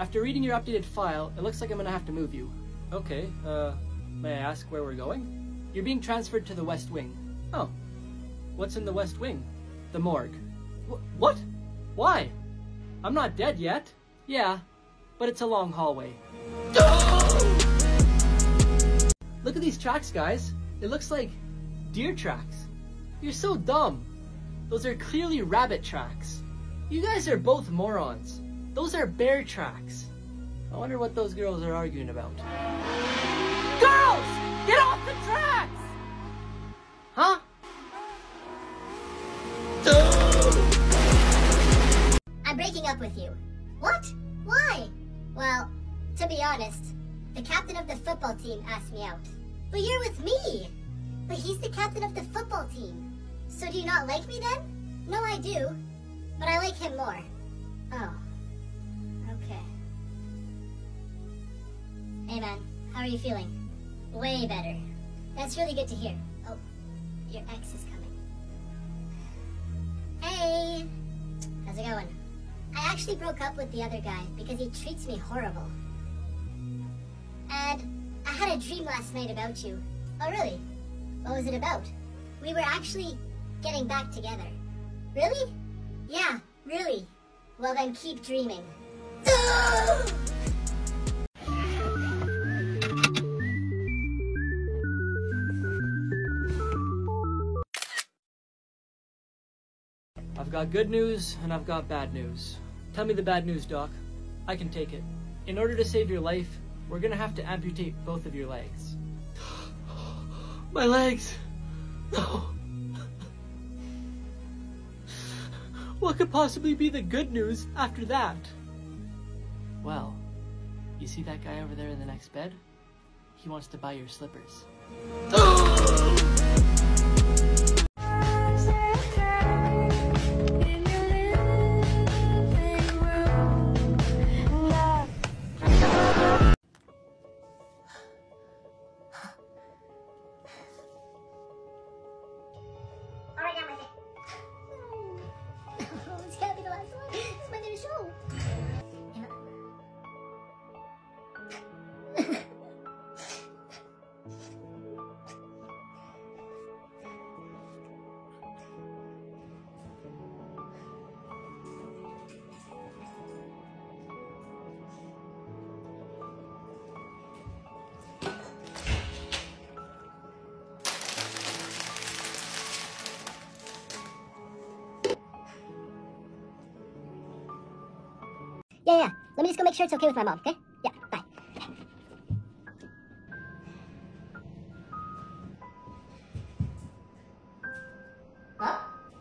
After reading your updated file, it looks like I'm gonna have to move you. Okay, may I ask where we're going? You're being transferred to the West Wing. Oh. What's in the West Wing? The morgue. What? Why? I'm not dead yet. Yeah, but it's a long hallway. Look at these tracks, guys. It looks like deer tracks. You're so dumb. Those are clearly rabbit tracks. You guys are both morons. Those are bear tracks. I wonder what those girls are arguing about. Girls! Get off the tracks! Huh? I'm breaking up with you. What? Why? Well, to be honest, the captain of the football team asked me out. But you're with me! But he's the captain of the football team. So do you not like me then? No, I do. But I like him more. Oh. Okay. Hey man, how are you feeling? Way better. That's really good to hear. Oh, your ex is coming. Hey! How's it going? I actually broke up with the other guy because he treats me horrible. And I had a dream last night about you. Oh really? What was it about? We were actually getting back together. Really? Yeah, really. Well then keep dreaming. I've got good news and I've got bad news. Tell me the bad news, Doc. I can take it. In order to save your life, we're gonna have to amputate both of your legs. My legs! No! What could possibly be the good news after that? Well, you see that guy over there in the next bed? He wants to buy your slippers. Yeah. Let me just go make sure it's okay with my mom, okay? Yeah, bye. Huh?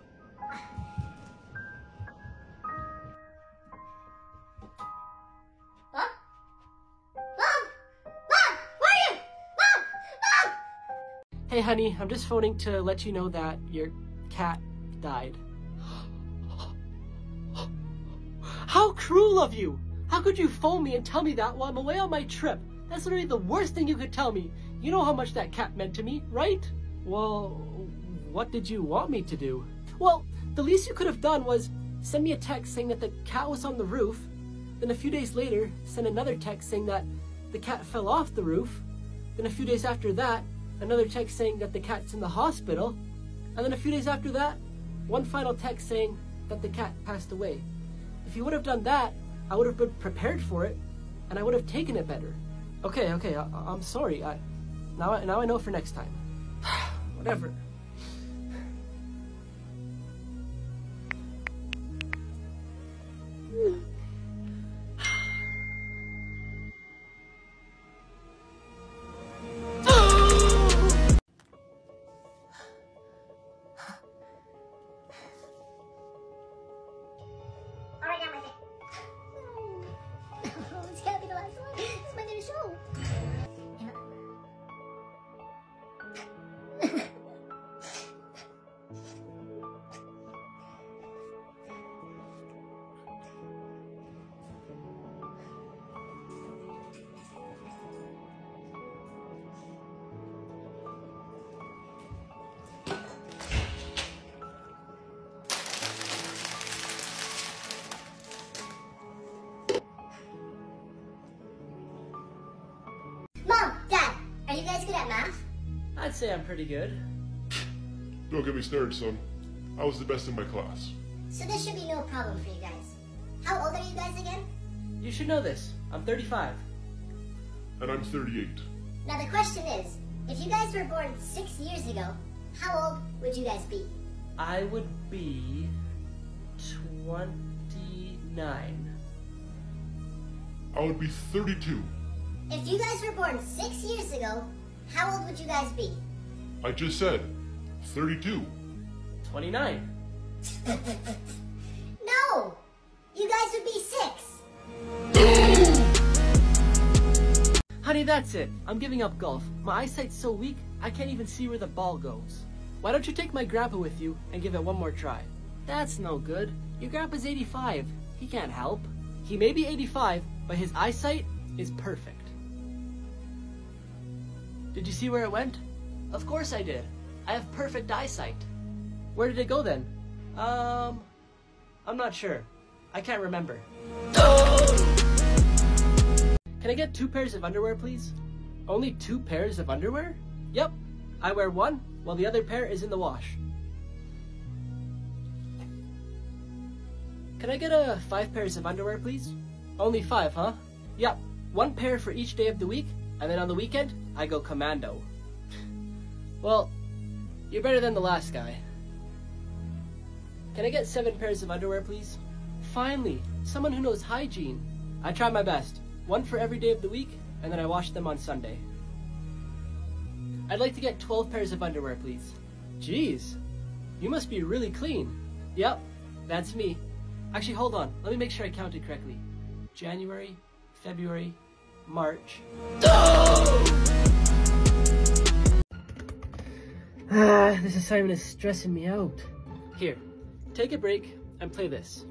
Huh? Mom! Mom! Where are you? Mom! Mom! Hey honey, I'm just phoning to let you know that your cat died. How cruel of you! How could you phone me and tell me that while I'm away on my trip? That's literally the worst thing you could tell me. You know how much that cat meant to me, right? Well, what did you want me to do? Well, the least you could have done was send me a text saying that the cat was on the roof, then a few days later, send another text saying that the cat fell off the roof, then a few days after that, another text saying that the cat's in the hospital, and then a few days after that, one final text saying that the cat passed away. If you would have done that, I would have been prepared for it, and I would have taken it better. Okay, I'm sorry. Now I know for next time. Whatever. guys good at math? I'd say I'm pretty good. Don't get me started, son. I was the best in my class. So this should be no problem for you guys. How old are you guys again? You should know this. I'm 35. And I'm 38. Now the question is, if you guys were born 6 years ago, how old would you guys be? I would be 29. I would be 32. If you guys were born 6 years ago, how old would you guys be? I just said 32. 29. No! You guys would be 6. Honey, that's it. I'm giving up golf. My eyesight's so weak, I can't even see where the ball goes. Why don't you take my grandpa with you and give it one more try? That's no good. Your grandpa's 85. He can't help. He may be 85, but his eyesight is perfect. Did you see where it went? Of course I did. I have perfect eyesight. Where did it go then? I'm not sure. I can't remember. Can I get 2 pairs of underwear, please? Only 2 pairs of underwear? Yep. I wear one, while the other pair is in the wash. Can I get 5 pairs of underwear, please? Only 5, huh? Yep. 1 pair for each day of the week, and then on the weekend, I go commando. Well, you're better than the last guy. Can I get 7 pairs of underwear, please? Finally, someone who knows hygiene. I try my best. 1 for every day of the week, and then I wash them on Sunday. I'd like to get 12 pairs of underwear, please. Jeez, you must be really clean. Yep, that's me. Actually, hold on. Let me make sure I counted correctly. January, February, March. This assignment is stressing me out. Here, take a break and play this.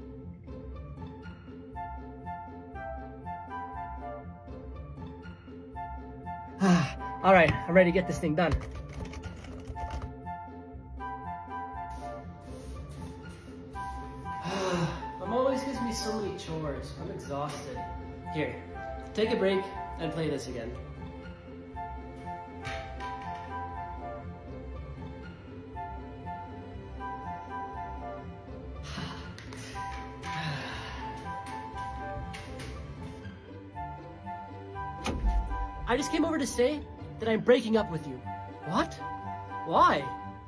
All right, I'm ready to get this thing done. Mom always gives me so many chores. I'm exhausted. Here, take a break and play this again. I just came over to say that I'm breaking up with you. What? Why?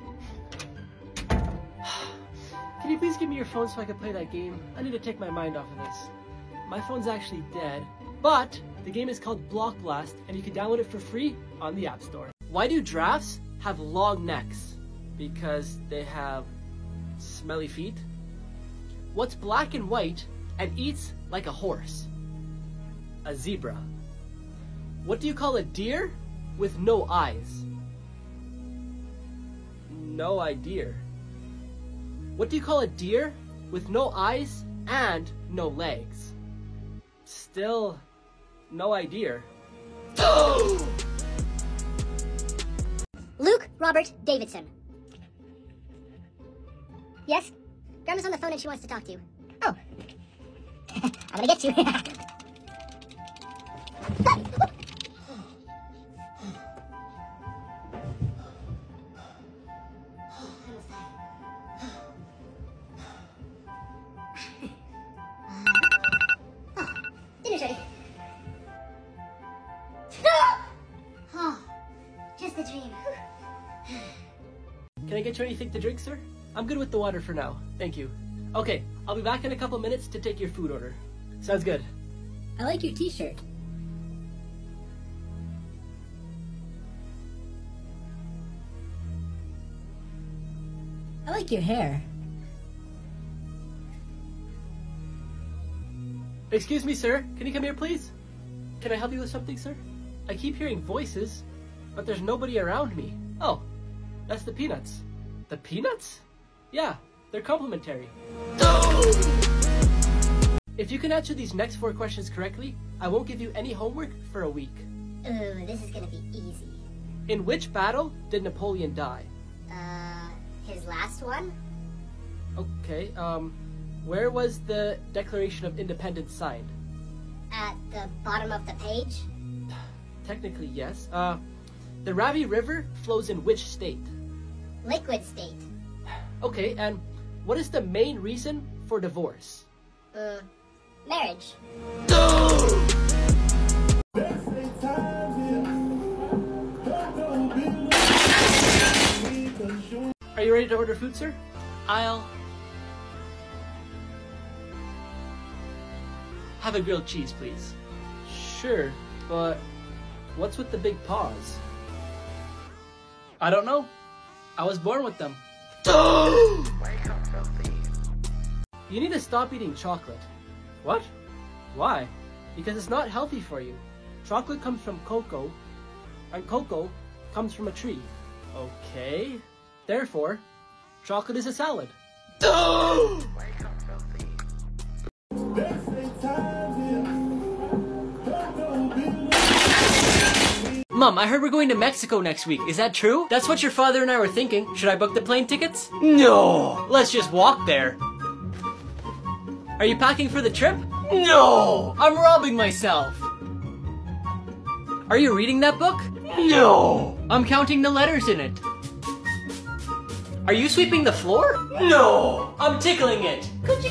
Can you please give me your phone so I can play that game? I need to take my mind off of this. My phone's actually dead, but the game is called Block Blast, and you can download it for free on the App Store. Why do giraffes have long necks? Because they have smelly feet? What's black and white and eats like a horse? A zebra. What do you call a deer with no eyes? No idea. What do you call a deer with no eyes and no legs? Still no idea. Luke Robert Davidson. Yes? Grandma's on the phone and she wants to talk to you. Oh. I'm gonna get you. Dinner's ready. Oh, just a dream. Can I get you anything to drink, sir? I'm good with the water for now. Thank you. Okay, I'll be back in a couple minutes to take your food order. Sounds good. I like your t-shirt. I like your hair. Excuse me, sir. Can you come here, please? Can I help you with something, sir? I keep hearing voices, but there's nobody around me. Oh, that's the peanuts. The peanuts? Yeah, they're complimentary. If you can answer these next 4 questions correctly, I won't give you any homework for a week. Ooh, this is gonna be easy. In which battle did Napoleon die? His last one? Okay, where was the Declaration of Independence signed? At the bottom of the page? Technically, yes. The Ravi River flows in which state? Liquid state. Okay, and what is the main reason for divorce? Marriage. Are you ready to order food, sir? I'll have a grilled cheese, please. Sure, but what's with the big paws? I don't know. I was born with them. You need to stop eating chocolate. What? Why? Because it's not healthy for you. Chocolate comes from cocoa, and cocoa comes from a tree. Okay. Therefore, chocolate is a salad. Mom, I heard we're going to Mexico next week. Is that true? That's what your father and I were thinking. Should I book the plane tickets? No! Let's just walk there. Are you packing for the trip? No! I'm robbing myself. Are you reading that book? No! I'm counting the letters in it. Are you sweeping the floor? No! I'm tickling it.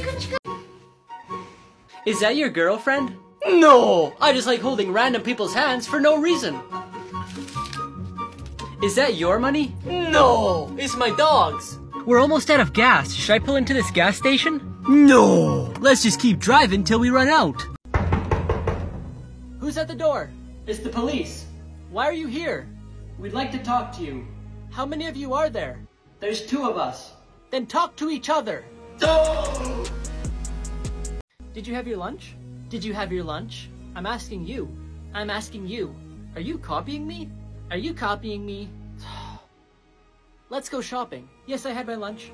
Is that your girlfriend? No! I just like holding random people's hands for no reason. Is that your money? No! It's my dog's. We're almost out of gas. Should I pull into this gas station? No! Let's just keep driving till we run out. Who's at the door? It's the police. Why are you here? We'd like to talk to you. How many of you are there? There's 2 of us. Then talk to each other. No! Did you have your lunch? Did you have your lunch? I'm asking you. I'm asking you. Are you copying me? Are you copying me? Let's go shopping. Yes, I had my lunch.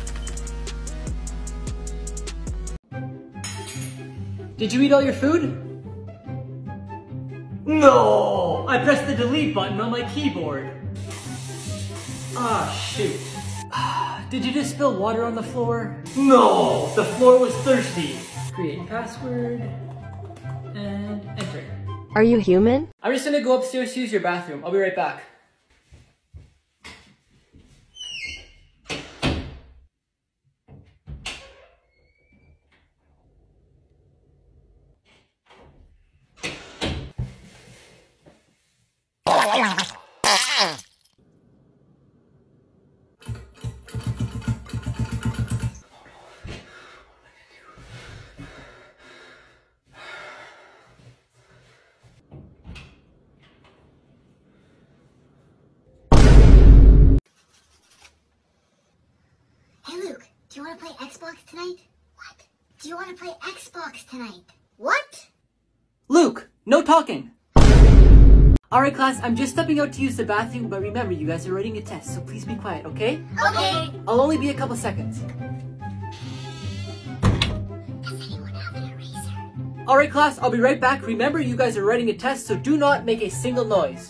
Did you eat all your food? No! I pressed the delete button on my keyboard. Ah, shoot. Did you just spill water on the floor? No! The floor was thirsty. Create password. And enter. Are you human? I'm just gonna go upstairs to use your bathroom. I'll be right back. Hey Luke, do you want to play Xbox tonight? What? Do you want to play Xbox tonight? What? Luke, no talking. Alright class, I'm just stepping out to use the bathroom, but remember you guys are writing a test, so please be quiet, okay? Okay. I'll only be a couple seconds. Does anyone have an eraser? Alright class, I'll be right back. Remember you guys are writing a test, so do not make a single noise.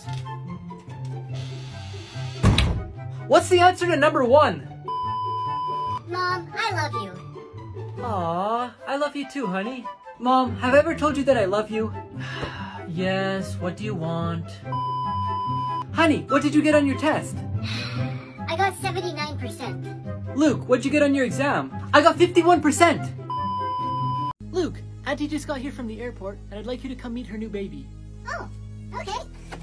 What's the answer to number 1? Mom, I love you. Aww, I love you too, honey. Mom, have I ever told you that I love you? Yes, what do you want? Honey, what did you get on your test? I got 79%. Luke, what'd you get on your exam? I got 51%! Luke, Auntie just got here from the airport, and I'd like you to come meet her new baby. Oh, okay.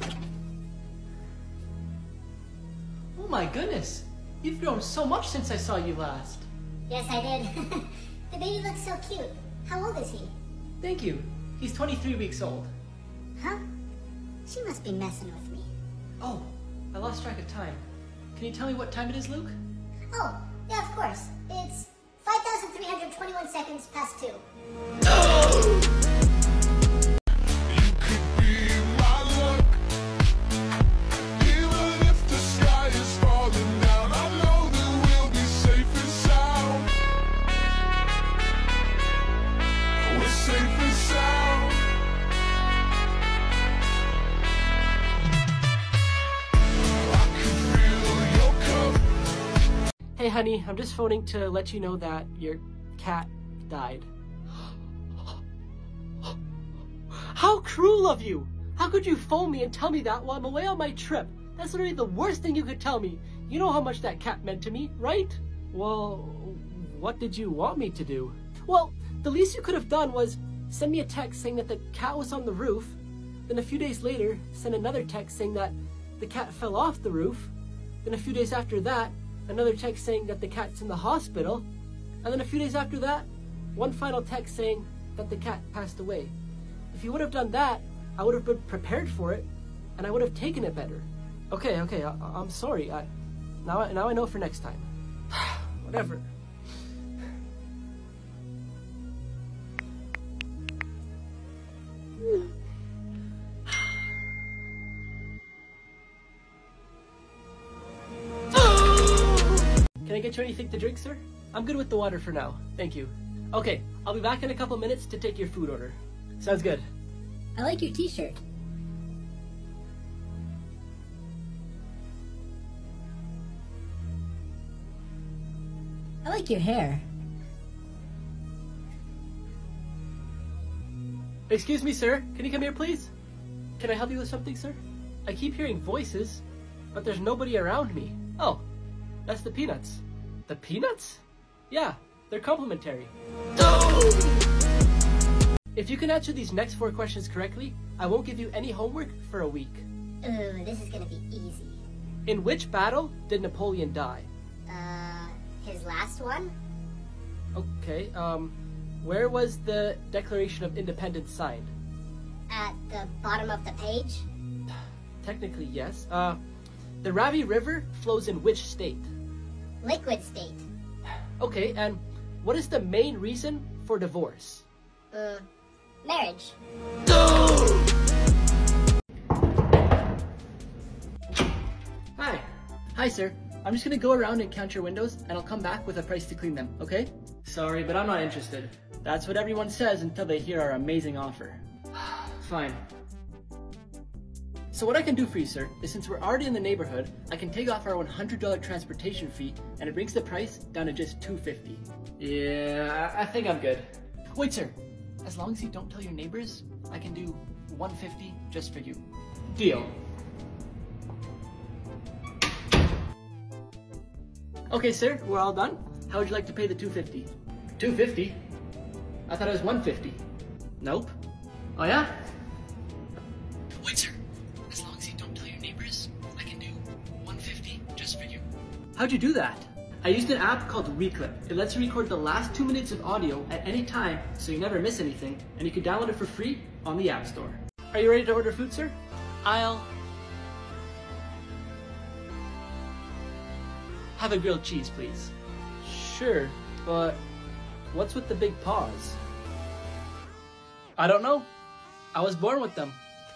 Oh my goodness, you've grown so much since I saw you last. Yes, I did. The baby looks so cute. How old is he? Thank you. He's 23 weeks old. Huh? She must be messing with me. Oh, I lost track of time. Can you tell me what time it is, Luke? Oh, yeah, of course. It's 5,321 seconds past 2. Hey honey, I'm just phoning to let you know that your cat died. How cruel of you! How could you phone me and tell me that while I'm away on my trip? That's literally the worst thing you could tell me. You know how much that cat meant to me, right? Well, what did you want me to do? Well, the least you could have done was send me a text saying that the cat was on the roof, then a few days later, send another text saying that the cat fell off the roof, then a few days after that, another text saying that the cat's in the hospital, and then a few days after that, one final text saying that the cat passed away. If you would have done that, I would have been prepared for it, and I would have taken it better. Okay, I'm sorry. Now I know for next time. Whatever. Can I get you anything to drink, sir? I'm good with the water for now. Thank you. Okay, I'll be back in a couple minutes to take your food order. Sounds good. I like your t-shirt. I like your hair. Excuse me, sir. Can you come here, please? Can I help you with something, sir? I keep hearing voices, but there's nobody around me. Oh, that's the peanuts. The peanuts? Yeah, they're complimentary. If you can answer these next 4 questions correctly, I won't give you any homework for a week. Ooh, this is gonna be easy. In which battle did Napoleon die? His last one? Okay, where was the Declaration of Independence signed? At the bottom of the page? Technically, yes. The Ravi River flows in which state? Liquid state. Okay, and what is the main reason for divorce? Marriage. Hi. Hi, sir. I'm just gonna go around and count your windows, and I'll come back with a price to clean them, okay? Sorry, but I'm not interested. That's what everyone says until they hear our amazing offer. Fine. So what I can do for you, sir, is since we're already in the neighborhood, I can take off our $100 transportation fee, and it brings the price down to just $250. Yeah, I think I'm good. Wait, sir. As long as you don't tell your neighbors, I can do $150 just for you. Deal. Okay, sir, we're all done. How would you like to pay the $250? $250? I thought it was $150. Nope. Oh yeah? Wait, sir. As long as you don't tell your neighbors, I can do $150 just for you. How'd you do that? I used an app called Reclip. It lets you record the last 2 minutes of audio at any time so you never miss anything, and you can download it for free on the App Store. Are you ready to order food, sir? I'll have a grilled cheese, please. Sure, but what's with the big paws? I don't know. I was born with them.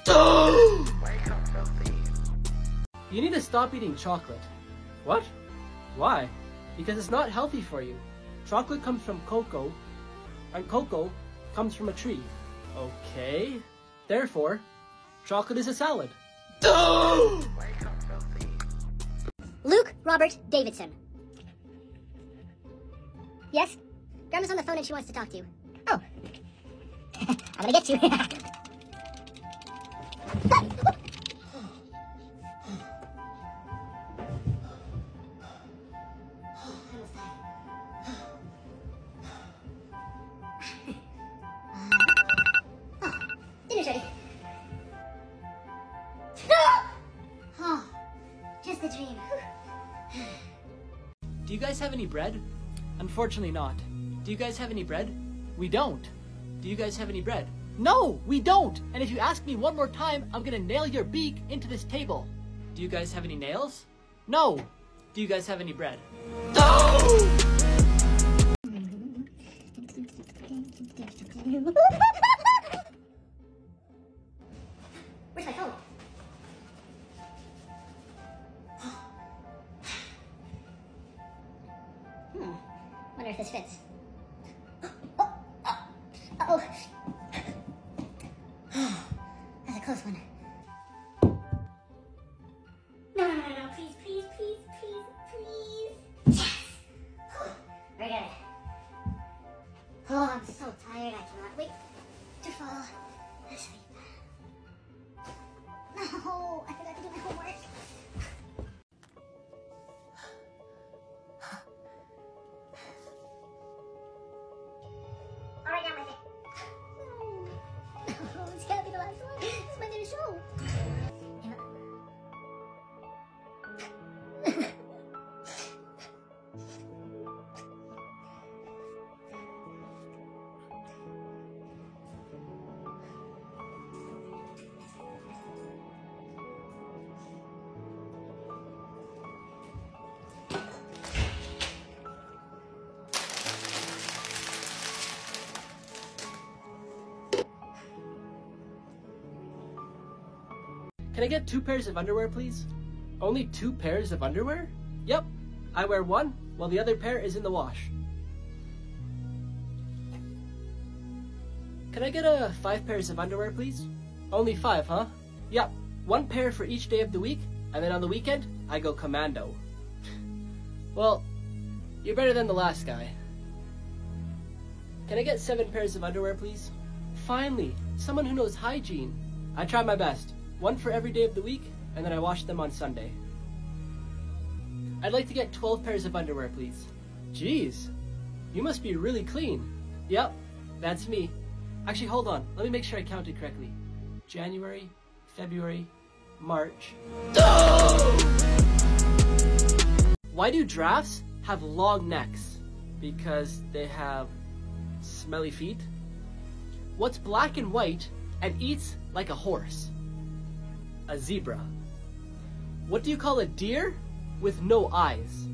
You need to stop eating chocolate. What? Why? Because it's not healthy for you. Chocolate comes from cocoa, and cocoa comes from a tree. Okay. Therefore, chocolate is a salad. Luke Robert Davidson. Yes? Grandma's on the phone and she wants to talk to you. Oh. I'm gonna get you. Dinner's ready. Oh, just a dream. Do you guys have any bread? Unfortunately not. Do you guys have any bread? We don't. Do you guys have any bread? No, we don't! And if you ask me one more time, I'm gonna nail your beak into this table. Do you guys have any nails? No. Do you guys have any bread? No! Where's my phone? Wonder if this fits. Uh-oh. That's a close one. No, please, please, please, please, please. Yes! We got it. Oh, I'm so tired, I cannot wait to fall asleep. No, I forgot to do my homework. Can I get 2 pairs of underwear, please? Only 2 pairs of underwear? Yep. I wear one, while the other pair is in the wash. Can I get 5 pairs of underwear, please? Only 5, huh? Yep. 1 pair for each day of the week, and then on the weekend, I go commando. Well, you're better than the last guy. Can I get 7 pairs of underwear, please? Finally, someone who knows hygiene. I try my best. 1 for every day of the week, and then I wash them on Sunday. I'd like to get 12 pairs of underwear, please. Jeez, you must be really clean. Yep, that's me. Actually, hold on. Let me make sure I counted correctly. January, February, March. Why do giraffes have long necks? Because they have smelly feet? What's black and white and eats like a horse? A zebra. What do you call a deer with no eyes?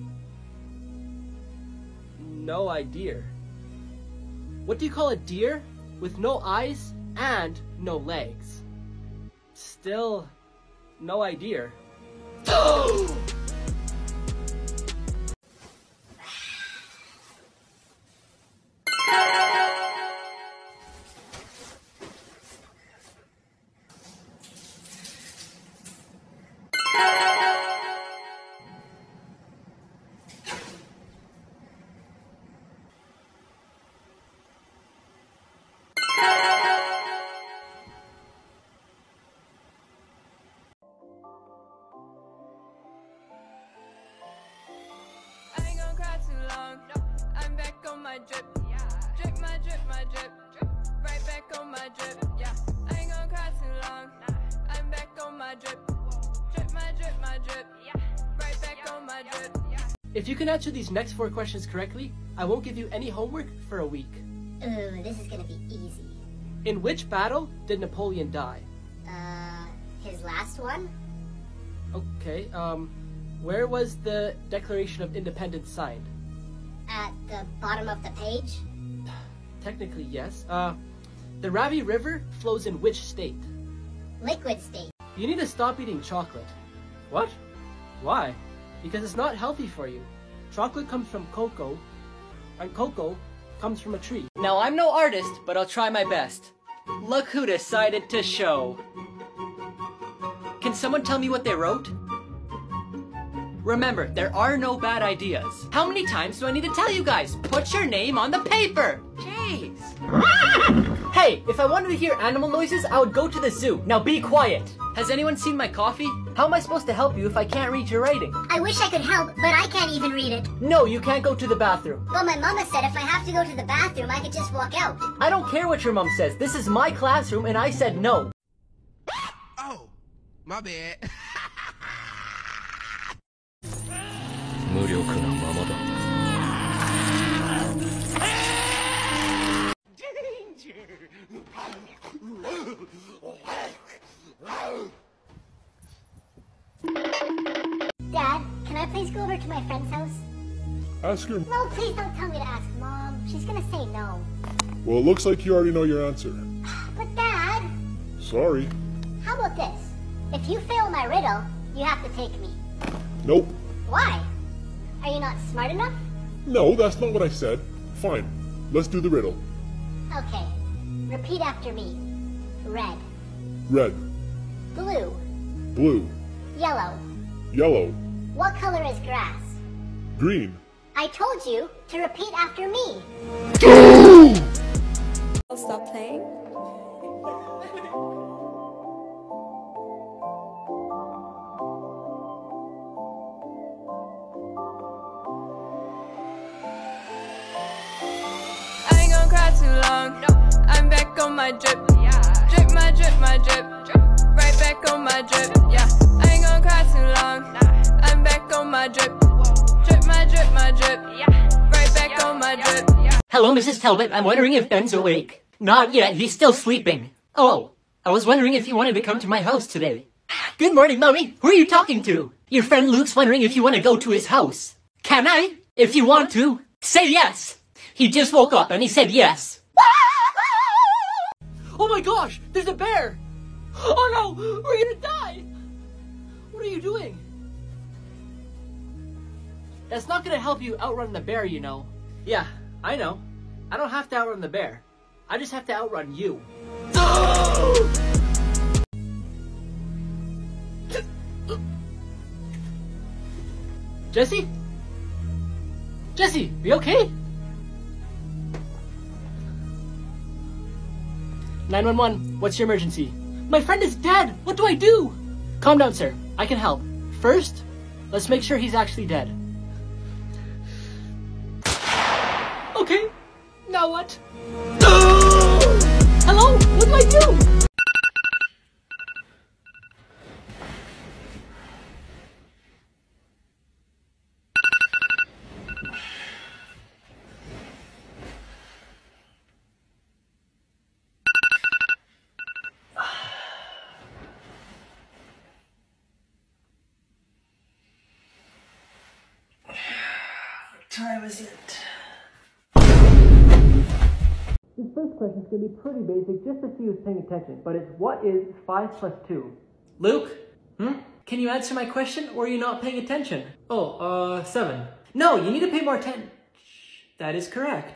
No idea. What do you call a deer with no eyes and no legs? Still no idea. I'm back on my drip. Drip my drip, my drip. Right back on my drip. Yeah, I ain't gonna cry too long. I'm back on my drip. Drip my drip, my drip. Right back on my drip. If you can answer these next 4 questions correctly, I won't give you any homework for a week. Ooh, this is gonna be easy. In which battle did Napoleon die? His last one? Okay, where was the Declaration of Independence signed? At the bottom of the page? Technically, yes. The Ravi River flows in which state? Liquid state. You need to stop eating chocolate. What? Why? Because it's not healthy for you. Chocolate comes from cocoa, and cocoa comes from a tree. Now, I'm no artist, but I'll try my best. Look who decided to show. Can someone tell me what they wrote? Remember, there are no bad ideas. How many times do I need to tell you guys? Put your name on the paper! Jeez. Hey, if I wanted to hear animal noises, I would go to the zoo. Now be quiet. Has anyone seen my coffee? How am I supposed to help you if I can't read your writing? I wish I could help, but I can't even read it. No, you can't go to the bathroom. Well, my mama said if I have to go to the bathroom, I could just walk out. I don't care what your mom says. This is my classroom, and I said no. Oh, my bad. 無力なままだ。 Dad, can I please go over to my friend's house? Ask her. No, please don't tell me to ask Mom. She's gonna say no. Well, it looks like you already know your answer. But Dad, Sorry. how about this? If you fail my riddle, you have to take me. Nope. Why? Are you not smart enough? No, that's not what I said. Fine. Let's do the riddle. Okay. Repeat after me. Red. Red. Blue. Blue. Yellow. Yellow. What color is grass? Green. I told you to repeat after me. I'll stop playing. I ain't gonna cry too long. I'm back on my drip. Drip my drip, my drip. Right back on my drip. Yeah, I ain't gonna cry too long. I'm back on my drip. Drip my drip, my drip. Right back on my drip. Hello, Mrs. Talbot. I'm wondering if Ben's awake. Not yet. He's still sleeping. Oh, I was wondering if you wanted to come to my house today. Good morning, Mommy. Who are you talking to? Your friend Luke's wondering if you want to go to his house. Can I? If you want to, say yes. He just woke up and he said yes. Oh my gosh, there's a bear! Oh no! We're gonna die! What are you doing? That's not gonna help you outrun the bear, you know. Yeah, I know. I don't have to outrun the bear. I just have to outrun you. Jesse? Jesse, are you okay? 911, what's your emergency? My friend is dead! What do I do? Calm down, sir. I can help. First, let's make sure he's actually dead. Okay, now what? Hello? What do I do? Time is it? This first question is going to be pretty basic just to see who's paying attention, but it's what is 5 plus 2? Luke? Can you answer my question or are you not paying attention? Oh, 7. No, you need to pay more attention. That is correct.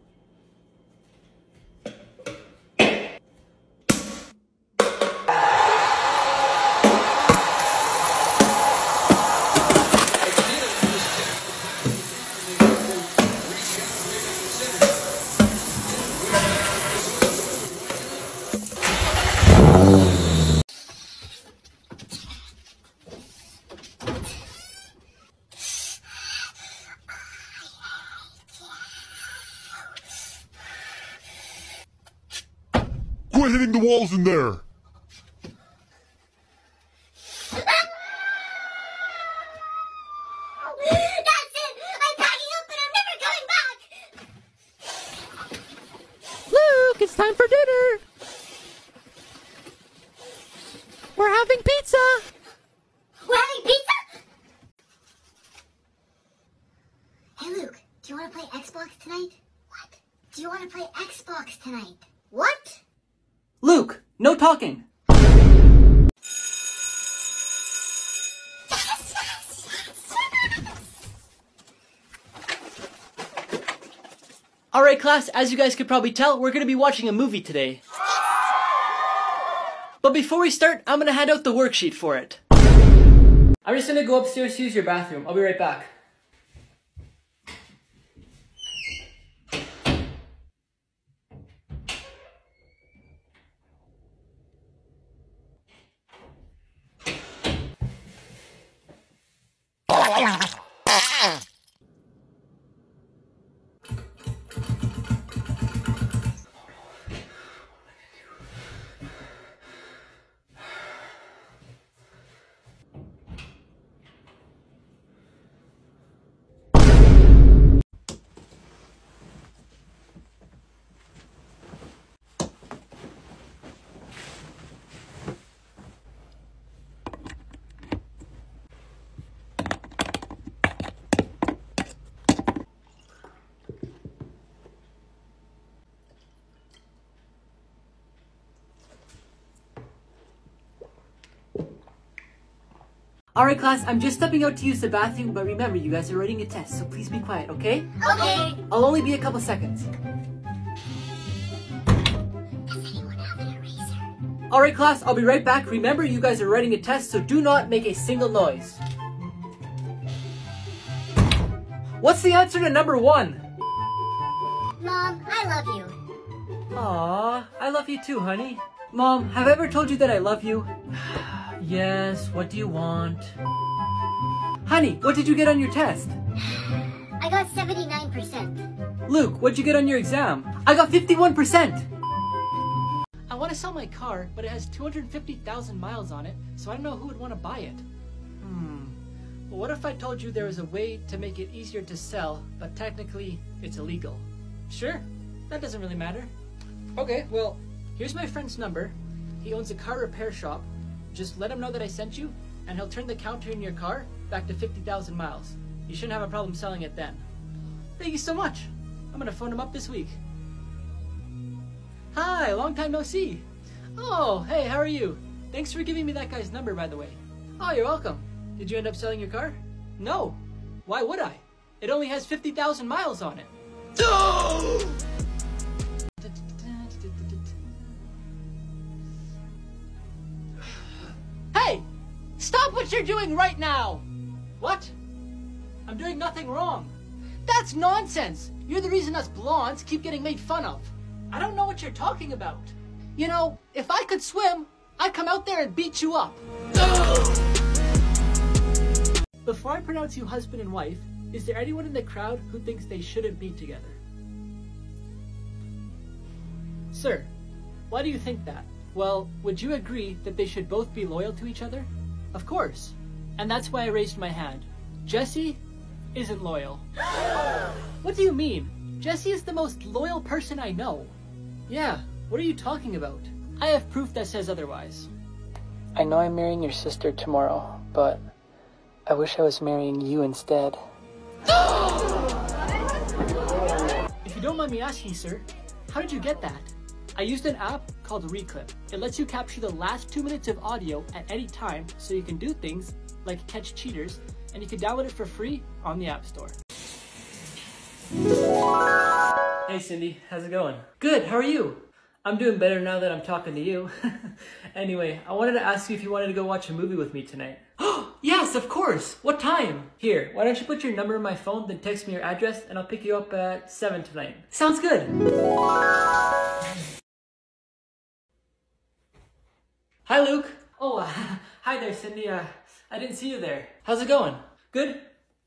Quit hitting the walls in there! That's it! I'm packing up and I'm never going back! Luke, it's time for dinner! We're having pizza! We're having pizza? Hey Luke, do you want to play Xbox tonight? What? Do you want to play Xbox tonight? What? Luke, no talking! Alright class, as you guys could probably tell, we're gonna be watching a movie today. But before we start, I'm gonna hand out the worksheet for it. I'm just gonna go upstairs to use your bathroom. I'll be right back. Alright class, I'm just stepping out to use the bathroom, but remember, you guys are writing a test, so please be quiet, okay? Okay. I'll only be a couple seconds. Does anyone have an eraser? Alright class, I'll be right back. Remember, you guys are writing a test, so do not make a single noise. What's the answer to number 1? Mom, I love you. Aww, I love you too, honey. Mom, have I ever told you that I love you? Yes, what do you want? Honey, what did you get on your test? I got 79%. Luke, what'd you get on your exam? I got 51%! I want to sell my car, but it has 250,000 miles on it, so I don't know who would want to buy it. Well, what if I told you there was a way to make it easier to sell, but technically it's illegal? Sure, that doesn't really matter. Okay, well, here's my friend's number. He owns a car repair shop. Just let him know that I sent you, and he'll turn the counter in your car back to 50,000 miles. You shouldn't have a problem selling it then. Thank you so much. I'm gonna phone him up this week. Hi, long time no see. Oh, hey, how are you? Thanks for giving me that guy's number, by the way. Oh, you're welcome. Did you end up selling your car? No. Why would I? It only has 50,000 miles on it. Hey! Stop what you're doing right now! What? I'm doing nothing wrong. That's nonsense! You're the reason us blondes keep getting made fun of. I don't know what you're talking about. You know, if I could swim, I'd come out there and beat you up. Before I pronounce you husband and wife, is there anyone in the crowd who thinks they shouldn't be together? Sir, why do you think that? Well, would you agree that they should both be loyal to each other? Of course. And that's why I raised my hand. Jesse isn't loyal. What do you mean? Jesse is the most loyal person I know. Yeah, what are you talking about? I have proof that says otherwise. I know I'm marrying your sister tomorrow, but I wish I was marrying you instead. If you don't mind me asking, sir, how did you get that? I used an app called Reclip. It lets you capture the last 2 minutes of audio at any time, so you can do things like catch cheaters, and you can download it for free on the App Store. Hey Cindy, how's it going? Good, how are you? I'm doing better now that I'm talking to you. Anyway, I wanted to ask you if you wanted to go watch a movie with me tonight. Yes, of course! What time? Here, why don't you put your number in my phone, then text me your address, and I'll pick you up at 7 tonight. Sounds good! Hi, Luke. Oh, hi there, Cindy. I didn't see you there. How's it going? Good?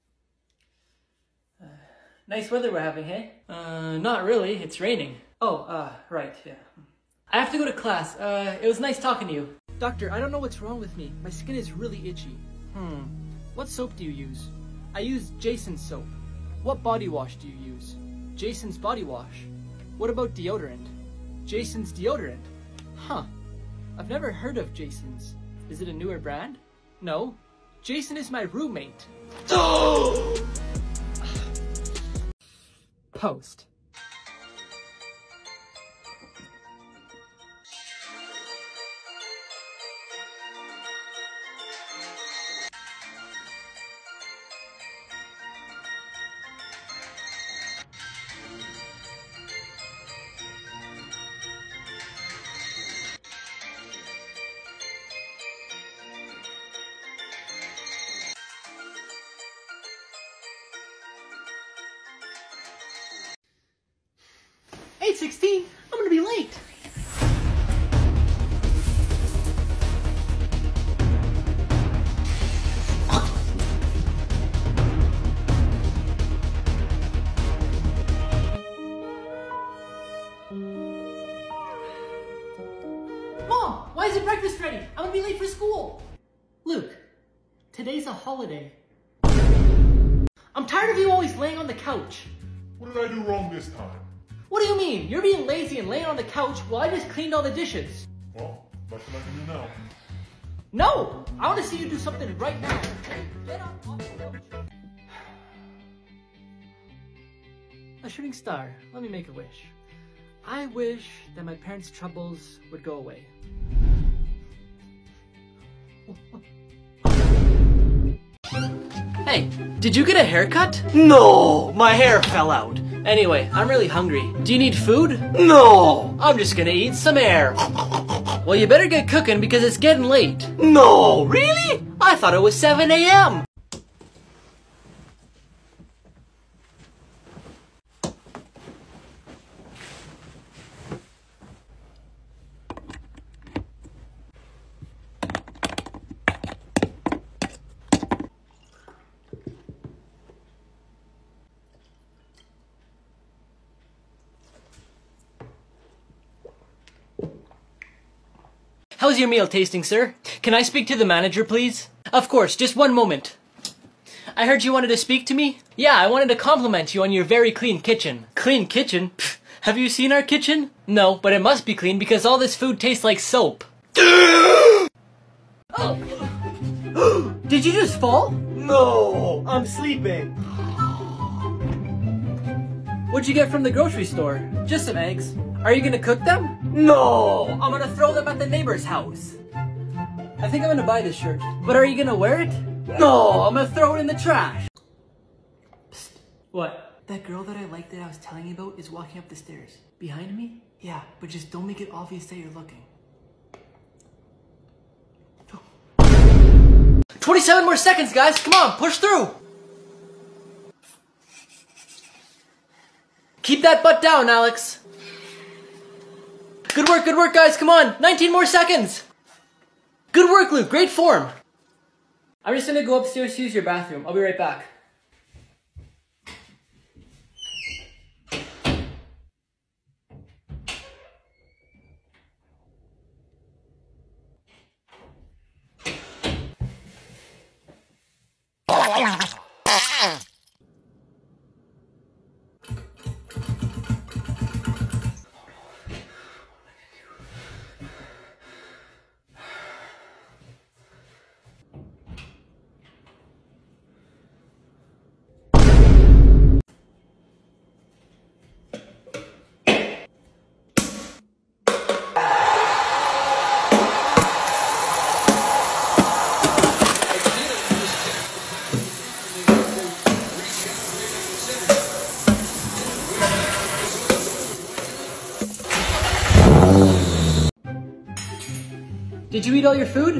Nice weather we're having, hey? Not really. It's raining. Oh, right, yeah. I have to go to class. It was nice talking to you. Doctor, I don't know what's wrong with me. My skin is really itchy. What soap do you use? I use Jason's soap. What body wash do you use? Jason's body wash. What about deodorant? Jason's deodorant. Huh. I've never heard of Jason's. Is it a newer brand? No. Jason is my roommate. Post. "8:16, I'm gonna be late." Mom, why isn't breakfast ready? I'm gonna be late for school. Luke, today's a holiday. I'm tired of you always laying on the couch. What did I do wrong this time? What do you mean? You're being lazy and laying on the couch while I just cleaned all the dishes. Well, nothing I can do now. No! I want to see you do something right now. Get up off the couch. A shooting star. Let me make a wish. I wish that my parents' troubles would go away. Hey, did you get a haircut? No, my hair fell out. Anyway, I'm really hungry. Do you need food? No, I'm just gonna eat some air. Well, you better get cooking because it's getting late. No, really? I thought it was 7 a.m. How's your meal tasting, sir? Can I speak to the manager, please? Of course, just one moment. I heard you wanted to speak to me? Yeah, I wanted to compliment you on your very clean kitchen. Clean kitchen? Pfft, have you seen our kitchen? No, but it must be clean because all this food tastes like soap. Oh. Did you just fall? No, I'm sleeping. What'd you get from the grocery store? Just some eggs. Are you gonna cook them? No! I'm gonna throw them at the neighbor's house. I think I'm gonna buy this shirt. But are you gonna wear it? No, I'm gonna throw it in the trash. Psst. What? That girl that I like that I was telling you about is walking up the stairs. Behind me? Yeah, but just don't make it obvious that you're looking. 27 more seconds, guys. Come on, push through. Keep that butt down, Alex. Good work, guys. Come on, 19 more seconds. Good work, Luke. Great form. I'm just gonna go upstairs to use your bathroom. I'll be right back. Did you eat all your food?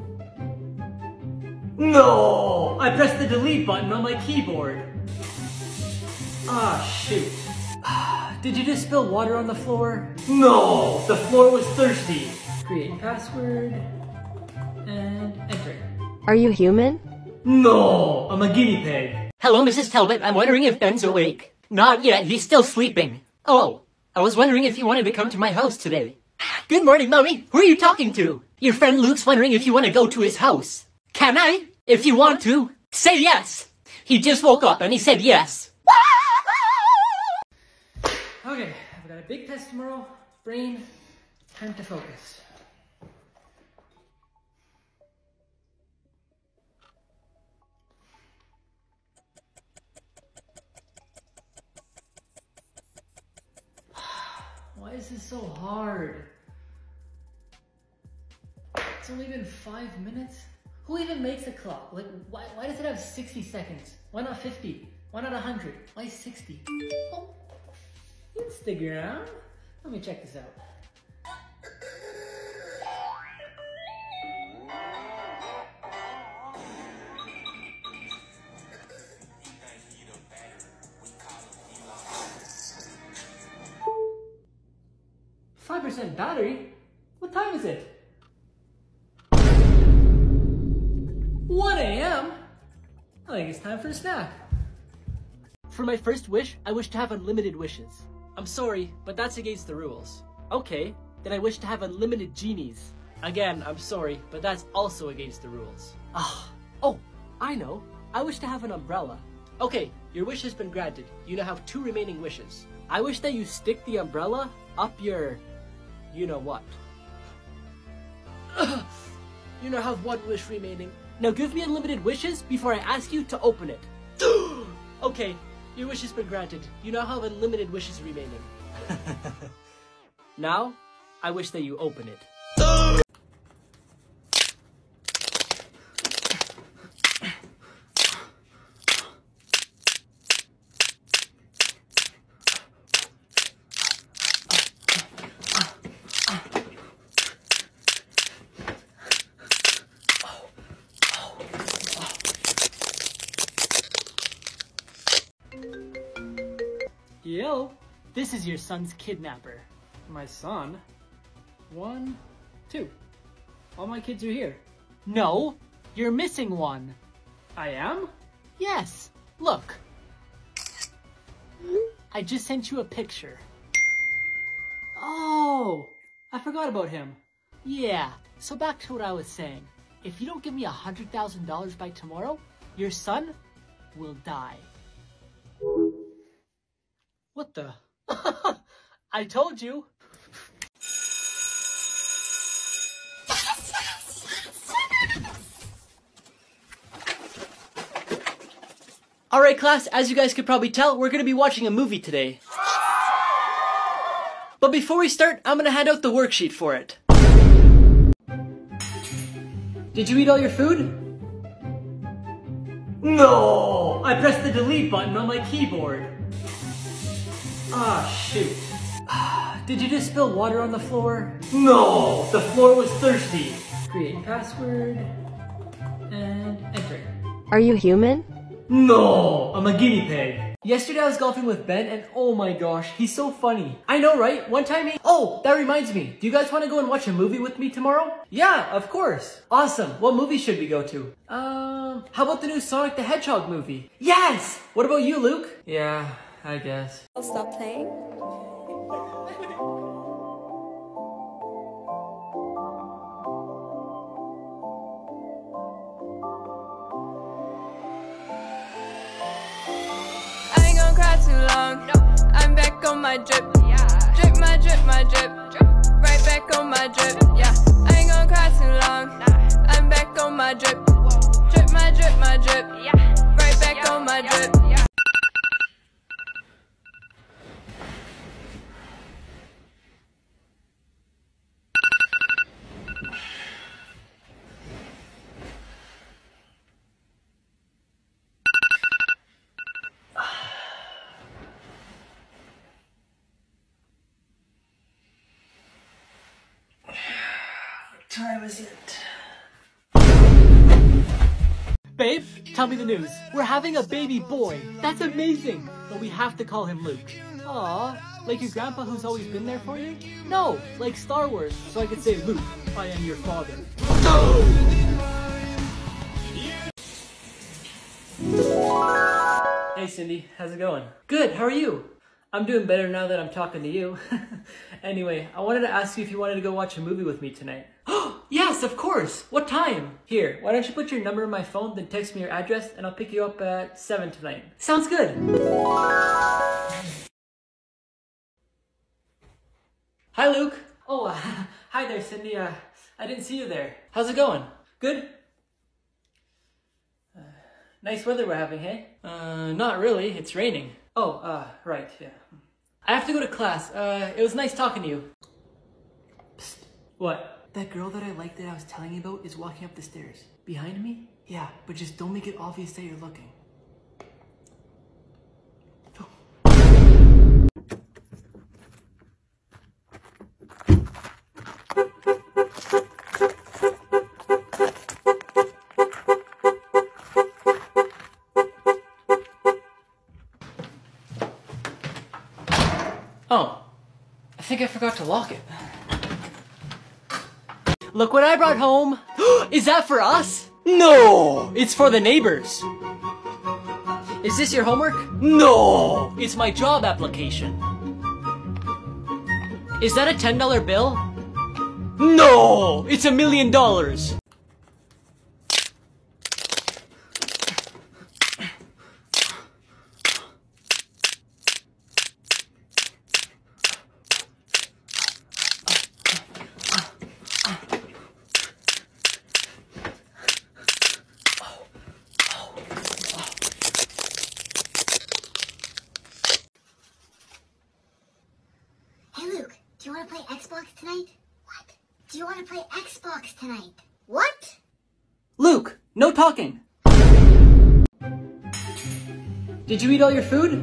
No! I pressed the delete button on my keyboard. Ah, shoot. Did you just spill water on the floor? No! The floor was thirsty. Create password. And enter. Are you human? No! I'm a guinea pig. Hello, Mrs. Talbot. I'm wondering if Ben's awake. Not yet. He's still sleeping. Oh, I was wondering if you wanted to come to my house today. Good morning, Mommy. Who are you talking to? Your friend Luke's wondering if you want to go to his house. Can I? If you want to, say yes. He just woke up and he said yes. Okay, I've got a big test tomorrow. Brain, time to focus. Why is this so hard? It's only been 5 minutes? Who even makes a clock? Like, why does it have 60 seconds? Why not 50? Why not 100? Why 60? Oh, you can stick around. Let me check this out. %5 battery? What time is it? 1 a.m.? I think it's time for a snack. For my first wish, I wish to have unlimited wishes. I'm sorry, but that's against the rules. Okay, then I wish to have unlimited genies. Again, I'm sorry, but that's also against the rules. Oh, I know. I wish to have an umbrella. Okay, your wish has been granted. You now have 2 remaining wishes. I wish that you stick the umbrella up your... you know what. You now have 1 wish remaining. Now give me unlimited wishes before I ask you to open it. Okay, your wish has been granted. You now have unlimited wishes remaining. Now, I wish that you open it. Yo, this is your son's kidnapper. My son? 1, 2. All my kids are here. No, you're missing one. I am? Yes, look. I just sent you a picture. Oh, I forgot about him. Yeah, so back to what I was saying. If you don't give me $100,000 by tomorrow, your son will die. What the? I told you. Alright class, as you guys could probably tell, we're going to be watching a movie today. But before we start, I'm going to hand out the worksheet for it. Did you eat all your food? No! I pressed the delete button on my keyboard. Ah, shoot. Did you just spill water on the floor? No! The floor was thirsty. Create password and enter. Are you human? No! I'm a guinea pig. Yesterday I was golfing with Ben and oh my gosh, he's so funny. I know, right? One time he... Oh, that reminds me. Do you guys want to go and watch a movie with me tomorrow? Yeah, of course. Awesome. What movie should we go to? How about the new Sonic the Hedgehog movie? Yes! What about you, Luke? Yeah, I guess. I'll stop playing. Too long. I'm back on my drip. Drip my drip, my drip. Right back on my drip. Yeah, I ain't gonna cry too long. I'm back on my drip. Drip my drip, my drip. Right back on my drip. What time is it? Babe, tell me the news. We're having a baby boy. That's amazing. But we have to call him Luke. Aw, like your grandpa who's always been there for you? No, like Star Wars, so I could say, Luke, I am your father. Hey Cindy, how's it going? Good, how are you? I'm doing better now that I'm talking to you. Anyway, I wanted to ask you if you wanted to go watch a movie with me tonight. Yes, of course! What time? Here, why don't you put your number in my phone, then text me your address, and I'll pick you up at 7 tonight. Sounds good! Hi, Luke! Oh, hi there, Cindy. I didn't see you there. How's it going? Good? Nice weather we're having, hey? Not really. It's raining. Oh, right, yeah. I have to go to class. It was nice talking to you. Psst. What? That girl that I like that I was telling you about is walking up the stairs. Behind me? Yeah, but just don't make it obvious that you're looking. Oh, I think I forgot to lock it. Look what I brought home. Is that for us? No, it's for the neighbors. Is this your homework? No, it's my job application. Is that a $10 bill? No, it's $1 million. Do you want to play Xbox tonight? What? Do you want to play Xbox tonight? What? Luke, no talking. Did you eat all your food?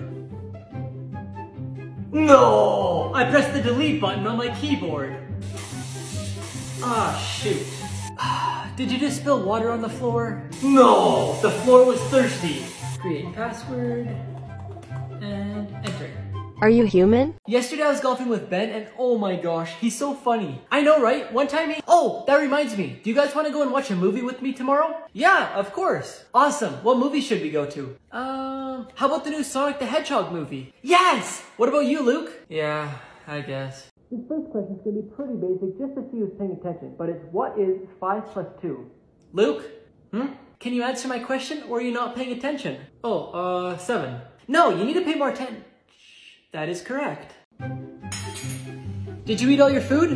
No! I pressed the delete button on my keyboard. Ah, shoot. Did you just spill water on the floor? No! The floor was thirsty. Create password and enter. Are you human? Yesterday I was golfing with Ben and oh my gosh, he's so funny. I know, right? One time he... Oh, that reminds me. Do you guys want to go and watch a movie with me tomorrow? Yeah, of course. Awesome. What movie should we go to? How about the new Sonic the Hedgehog movie? Yes! What about you, Luke? Yeah, I guess. This first question is going to be pretty basic just to see who's paying attention, but it's what is 5 plus 2? Luke? Can you answer my question or are you not paying attention? Oh, 7. No, you need to pay more attention. That is correct. Did you eat all your food?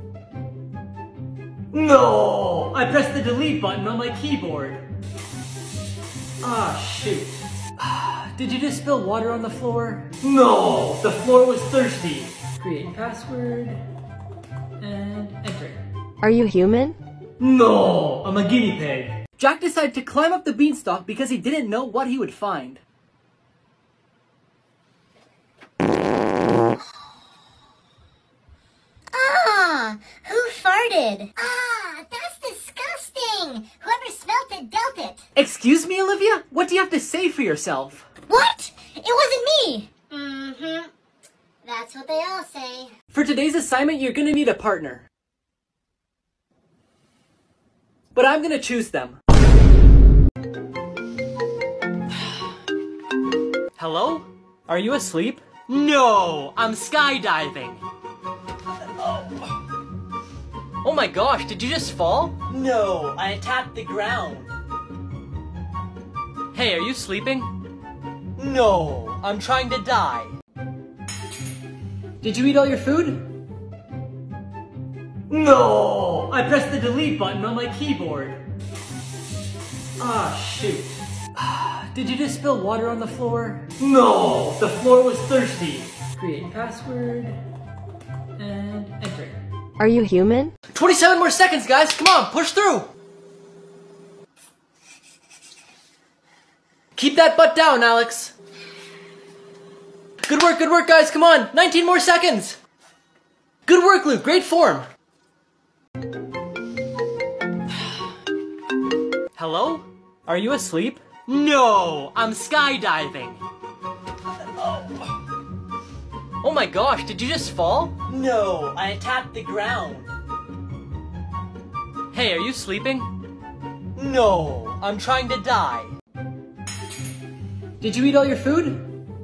No! I pressed the delete button on my keyboard. Ah, shoot. Did you just spill water on the floor? No! The floor was thirsty. Create password and enter. Are you human? No, I'm a guinea pig. Jack decided to climb up the beanstalk because he didn't know what he would find. Ah, who farted? Ah, that's disgusting. Whoever smelt it dealt it. Excuse me, Olivia? What do you have to say for yourself? What? It wasn't me. Mm-hmm. That's what they all say. For today's assignment, you're gonna need a partner. But I'm gonna choose them. Hello? Are you asleep? No, I'm skydiving. Oh my gosh, did you just fall? No, I tapped the ground. Hey, are you sleeping? No, I'm trying to die. Did you eat all your food? No! I pressed the delete button on my keyboard. Ah, shoot. Did you just spill water on the floor? No! The floor was thirsty. Create password. And enter. Are you human? 27 more seconds, guys! Come on, push through! Keep that butt down, Alex. Good work, guys, come on! 19 more seconds! Good work, Luke, great form! Hello? Are you asleep? No, I'm skydiving. Oh my gosh, did you just fall? No, I tapped the ground. Hey, are you sleeping? No, I'm trying to die. Did you eat all your food?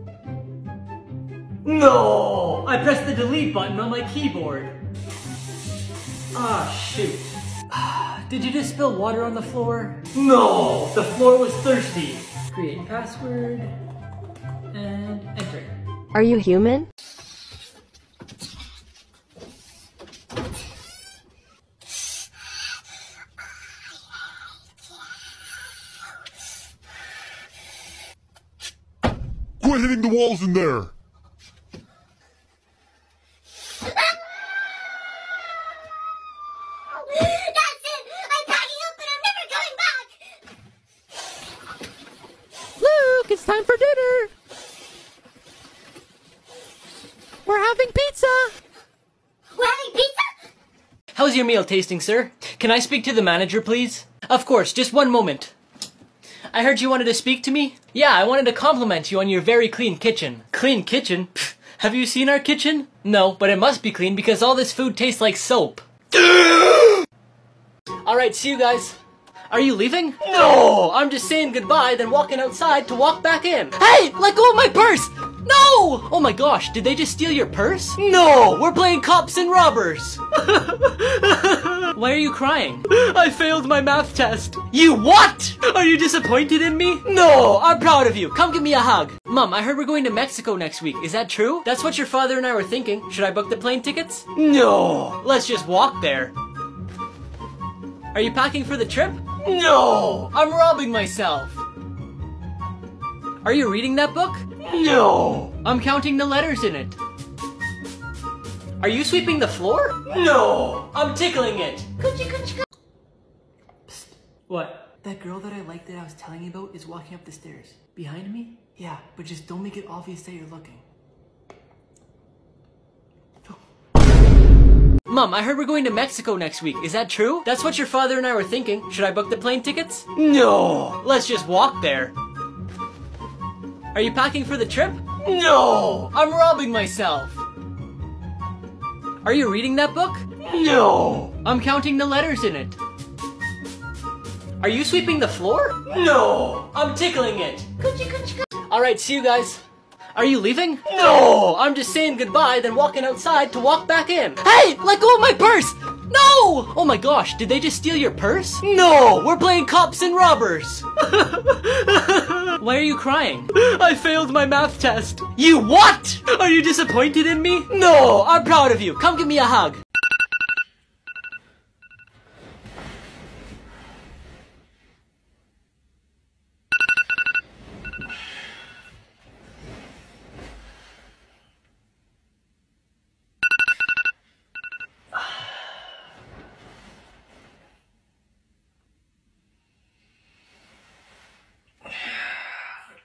No! I pressed the delete button on my keyboard. Ah, shoot. Did you just spill water on the floor? No! The floor was thirsty. Create password. And enter. Are you human? Quit hitting the walls in there! That's it! I'm packing up and I'm never going back! Luke, it's time for dinner. We're having pizza. We're having pizza? How's your meal tasting, sir? Can I speak to the manager, please? Of course, just one moment. I heard you wanted to speak to me? Yeah, I wanted to compliment you on your very clean kitchen. Clean kitchen? Pfft, have you seen our kitchen? No, but it must be clean because all this food tastes like soap. Alright, see you guys. Are you leaving? No! I'm just saying goodbye, then walking outside to walk back in. Hey! Let go of my purse! No! Oh my gosh, did they just steal your purse? No! We're playing cops and robbers! Why are you crying? I failed my math test. You what? Are you disappointed in me? No! I'm proud of you. Come give me a hug. Mom, I heard we're going to Mexico next week. Is that true? That's what your father and I were thinking. Should I book the plane tickets? No! Let's just walk there. Are you packing for the trip? No! I'm robbing myself. Are you reading that book? No! I'm counting the letters in it. Are you sweeping the floor? No! I'm tickling it. Psst. What? That girl that I like that I was telling you about is walking up the stairs. Behind me? Yeah, but just don't make it obvious that you're looking. Mom, I heard we're going to Mexico next week. Is that true? That's what your father and I were thinking. Should I book the plane tickets? No! Let's just walk there. Are you packing for the trip? No! I'm robbing myself. Are you reading that book? No! I'm counting the letters in it. Are you sweeping the floor? No! I'm tickling it. Alright, see you guys. Are you leaving? No! I'm just saying goodbye, then walking outside to walk back in. Hey! Let go of my purse! No! Oh my gosh, did they just steal your purse? No! We're playing cops and robbers! Why are you crying? I failed my math test. You what? Are you disappointed in me? No! I'm proud of you. Come give me a hug.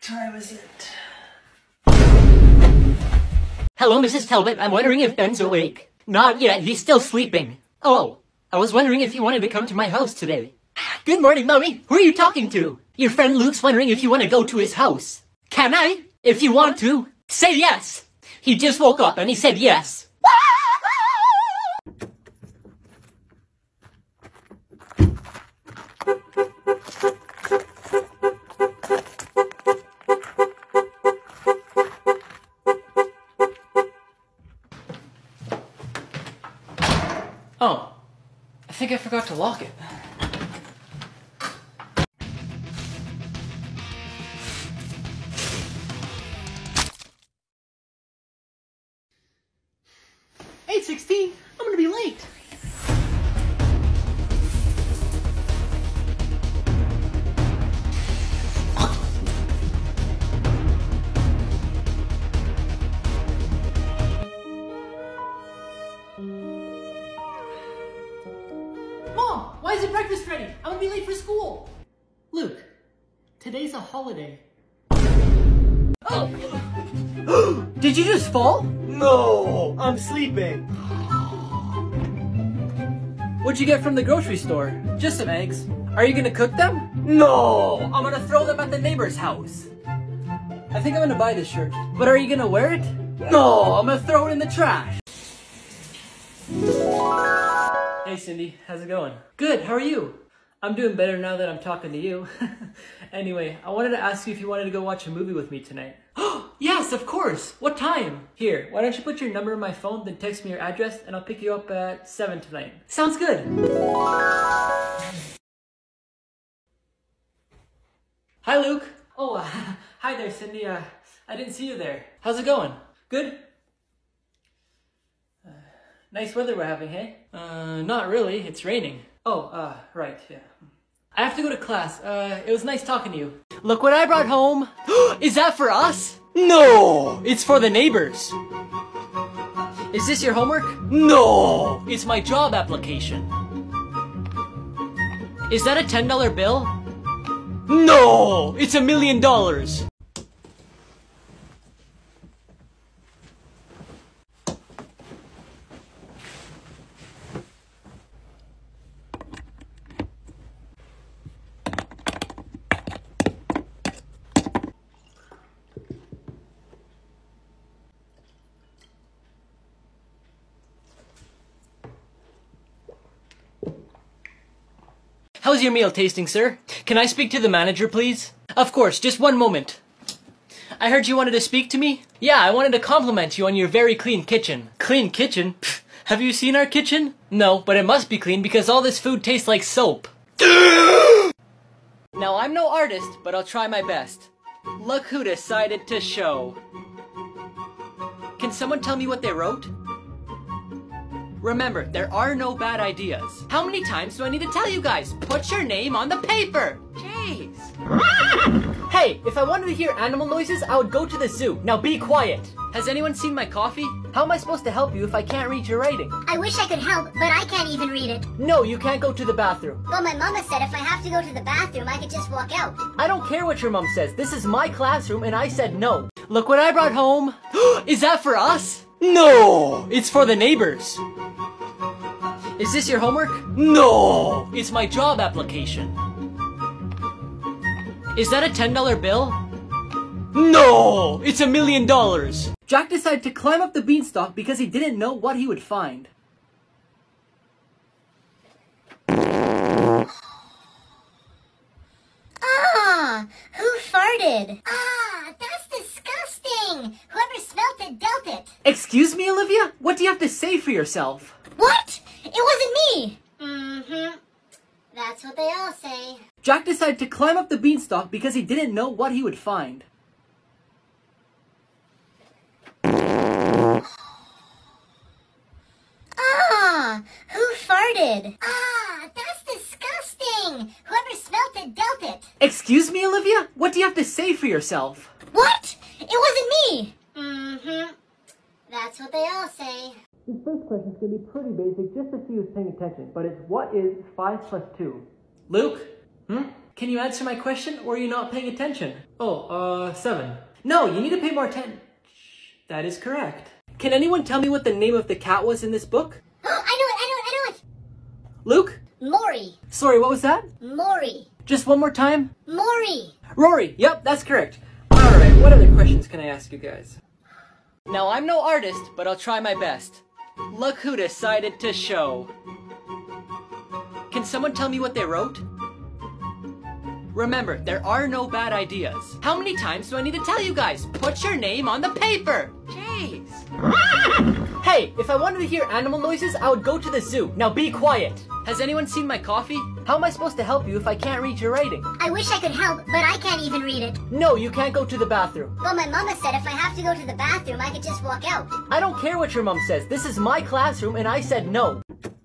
time is it? Hello, Mrs. Talbot. I'm wondering if Ben's awake. Not yet. He's still sleeping. Oh, I was wondering if you wanted to come to my house today. Good morning, Mommy. Who are you talking to? Your friend Luke's wondering if you want to go to his house. Can I? If you want to, say yes. He just woke up and he said yes. Oh, I think I forgot to lock it. $8:16. I'm gonna be late. Mom, why isn't breakfast ready? I'm gonna be late for school. Luke, today's a holiday. Oh! Did you just fall? No, I'm sleeping. What'd you get from the grocery store? Just some eggs. Are you gonna cook them? No, I'm gonna throw them at the neighbor's house. I think I'm gonna buy this shirt. But are you gonna wear it? No, I'm gonna throw it in the trash. Hey Cindy, how's it going? Good, how are you? I'm doing better now that I'm talking to you. Anyway, I wanted to ask you if you wanted to go watch a movie with me tonight. Yes, of course! What time? Here, why don't you put your number in my phone, then text me your address, and I'll pick you up at 7 tonight. Sounds good! Hi Luke! Oh, hi there Cindy. I didn't see you there. How's it going? Good? Nice weather we're having, hey? Not really. It's raining. Oh, right, yeah. I have to go to class. It was nice talking to you. Look what I brought home! Is that for us? No! It's for the neighbors. Is this your homework? No! It's my job application. Is that a $10 bill? No! It's $1 million! How's your meal tasting, sir? Can I speak to the manager, please? Of course, just one moment. I heard you wanted to speak to me? Yeah, I wanted to compliment you on your very clean kitchen. Clean kitchen? Pfft, have you seen our kitchen? No, but it must be clean because all this food tastes like soap. Now, I'm no artist, but I'll try my best. Look who decided to show. Can someone tell me what they wrote? Remember, there are no bad ideas. How many times do I need to tell you guys? Put your name on the paper! Jeez. Hey, if I wanted to hear animal noises, I would go to the zoo. Now be quiet. Has anyone seen my coffee? How am I supposed to help you if I can't read your writing? I wish I could help, but I can't even read it. No, you can't go to the bathroom. Well, my mama said if I have to go to the bathroom, I could just walk out. I don't care what your mom says. This is my classroom and I said no. Look what I brought home. Is that for us? No, it's for the neighbors. Is this your homework? No, it's my job application. Is that a $10 bill? No, it's $1 million. Jack decided to climb up the beanstalk because he didn't know what he would find. Ah, who farted? Ah, that's disgusting. Whoever smelt it dealt it. Excuse me, Olivia? What do you have to say for yourself? What? It wasn't me. Mm-hmm. That's what they all say. Jack decided to climb up the beanstalk because he didn't know what he would find. Ah, who farted? Ah, that's disgusting. Whoever smelt it dealt it. Excuse me, Olivia? What do you have to say for yourself? What? It wasn't me. Mm-hmm. That's what they all say. This first question is going to be pretty basic just to see who's paying attention, but it's what is 5 plus 2? Luke, Can you answer my question, or are you not paying attention? Oh, 7. No, you need to pay more attention. That is correct. Can anyone tell me what the name of the cat was in this book? I know it! Luke? Maury. Sorry, what was that? Maury. Just one more time? Maury. Rory. Yep, that's correct. Alright, what other questions can I ask you guys? Now, I'm no artist, but I'll try my best. Look who decided to show. Can someone tell me what they wrote? Remember, there are no bad ideas. How many times do I need to tell you guys? Put your name on the paper! Jeez. Hey, if I wanted to hear animal noises, I would go to the zoo. Now be quiet. Has anyone seen my coffee? How am I supposed to help you if I can't read your writing? I wish I could help, but I can't even read it. No, you can't go to the bathroom. Well, my mama said if I have to go to the bathroom, I could just walk out. I don't care what your mom says. This is my classroom and I said no.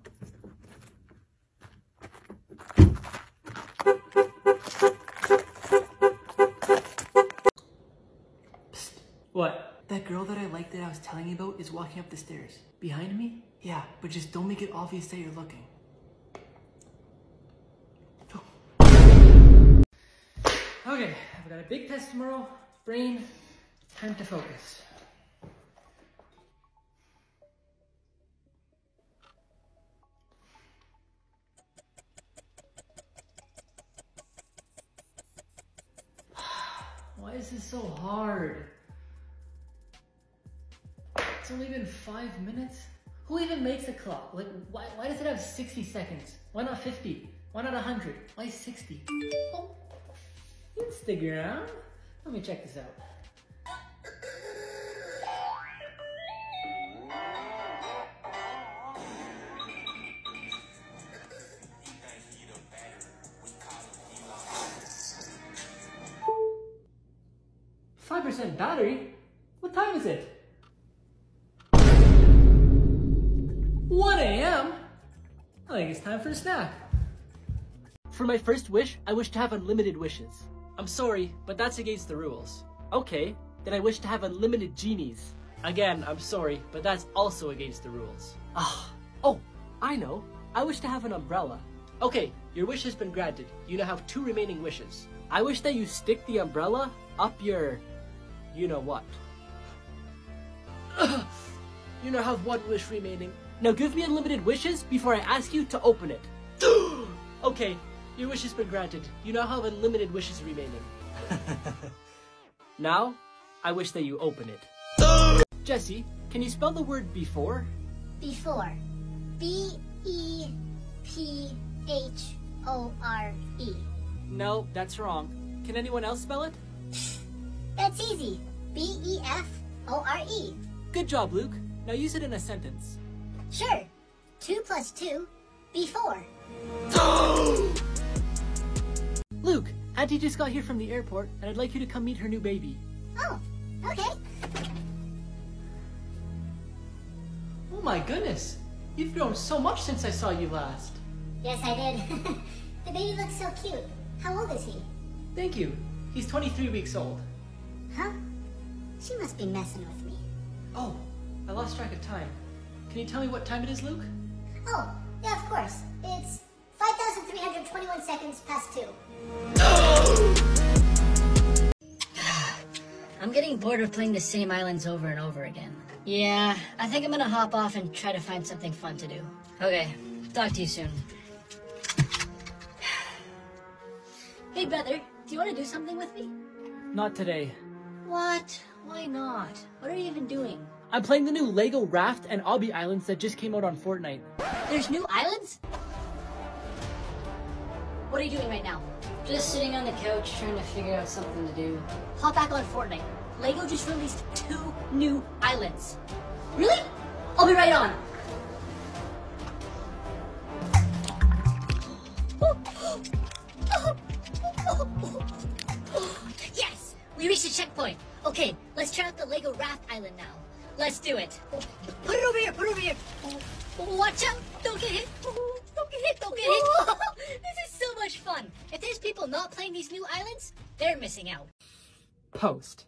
Psst. What? That girl that I like that I was telling you about is walking up the stairs. Behind me? Yeah, but just don't make it obvious that you're looking. Okay, I've got a big test tomorrow. Brain, time to focus. Why is this so hard? It's only been 5 minutes? Who even makes a clock? Like, why does it have 60 seconds? Why not 50? Why not 100? Why 60? Oh, you can stick around. Let me check this out. %5 battery? What time is it? 1 a.m.? I think it's time for a snack. For my first wish, I wish to have unlimited wishes. I'm sorry, but that's against the rules. Okay, then I wish to have unlimited genies. Again, I'm sorry, but that's also against the rules. Oh, I know. I wish to have an umbrella. Okay, your wish has been granted. You now have 2 remaining wishes. I wish that you stick the umbrella up your... you know what. You now have 1 wish remaining. Now give me unlimited wishes before I ask you to open it. Okay, your wish has been granted. You now have unlimited wishes remaining. Now, I wish that you open it. Jesse, can you spell the word before? Before. B-E-P-H-O-R-E. No, that's wrong. Can anyone else spell it? That's easy. B-E-F-O-R-E. Good job, Luke. Now use it in a sentence. Sure. 2 + 2, before. Luke, Auntie just got here from the airport, and I'd like you to come meet her new baby. Oh, okay. Oh my goodness. You've grown so much since I saw you last. Yes, I did. The baby looks so cute. How old is he? Thank you. He's 23 weeks old. Huh? She must be messing with me. Oh, I lost track of time. Can you tell me what time it is, Luke? Oh, yeah, of course. It's 5,321 seconds past 2. I'm getting bored of playing the same islands over and over again. Yeah, I think I'm gonna hop off and try to find something fun to do. Okay, talk to you soon. Hey brother, do you want to do something with me? Not today. What? Why not? What are you even doing? I'm playing the new Lego Raft and Obby Islands that just came out on Fortnite. There's new islands? What are you doing right now? Just sitting on the couch trying to figure out something to do. Hop back on Fortnite. Lego just released 2 new islands. Really? I'll be right on. Yes! We reached the checkpoint. Okay, let's try out the Lego Raft Island now. Let's do it. Put it over here, put it over here. Watch out! Don't get hit! Don't get hit, don't get hit! This is so much fun! If there's people not playing these new islands, they're missing out. Post.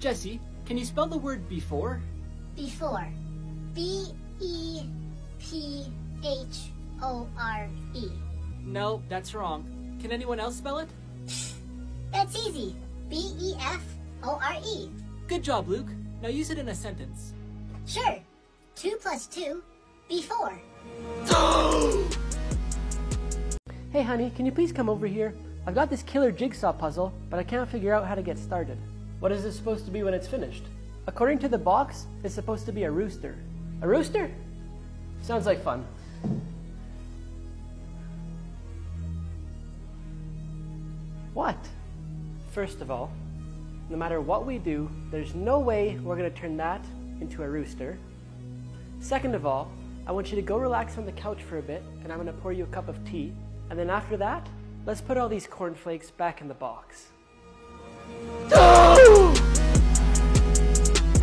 Jesse, can you spell the word before? Before. B-E-P-H-O-R-E. No, that's wrong. Can anyone else spell it? That's easy. B-E-F-O-R-E. Good job, Luke. Now use it in a sentence. Sure. 2 plus 2, before. Hey honey, can you please come over here? I've got this killer jigsaw puzzle, but I can't figure out how to get started. What is this supposed to be when it's finished? According to the box, it's supposed to be a rooster. A rooster? Sounds like fun. What? First of all, no matter what we do, there's no way we're going to turn that into a rooster. Second of all, I want you to go relax on the couch for a bit, and I'm going to pour you a cup of tea. And then after that, let's put all these cornflakes back in the box.